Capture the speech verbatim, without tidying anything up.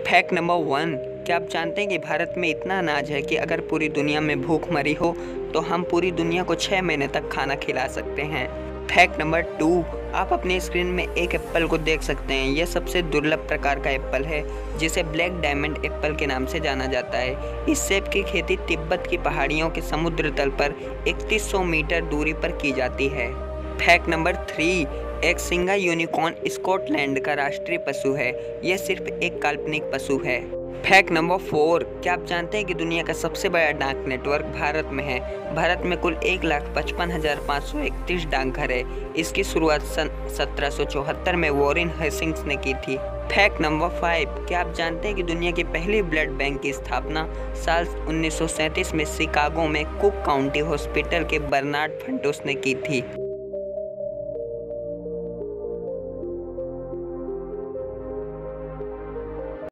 Fact number one, क्या आप जानते हैं कि भारत में इतना अनाज है कि अगर पूरी दुनिया में भूख मरी हो तो हम पूरी दुनिया को छः महीने तक खाना खिला सकते हैं। फैक्ट नंबर टू, आप अपने स्क्रीन में एक एप्पल को देख सकते हैं। यह सबसे दुर्लभ प्रकार का एप्पल है जिसे ब्लैक डायमंड एप्पल के नाम से जाना जाता है। इस सेब की खेती तिब्बत की पहाड़ियों के समुद्र तल पर इकतीस सौ मीटर दूरी पर की जाती है। फैक्ट नंबर थ्री, एक सिंगा यूनिकॉर्न स्कॉटलैंड का राष्ट्रीय पशु है। यह सिर्फ एक काल्पनिक पशु है। फैक्ट नंबर फोर, क्या आप जानते हैं कि दुनिया का सबसे बड़ा डाक नेटवर्क भारत में है। भारत में कुल एक लाख पचपन हजार पाँच सौ इकतीस डाकघर है। इसकी शुरुआत सन सत्रह सौ चौहत्तर में वॉरेन हेस्टिंग्स ने की थी। फैक्ट नंबर फाइव, क्या आप जानते हैं कि दुनिया की पहली ब्लड बैंक की स्थापना साल उन्नीस सौ सैंतीस में शिकागो में कुक काउंटी हॉस्पिटल के बर्नार्ड फंटोस ने की थी।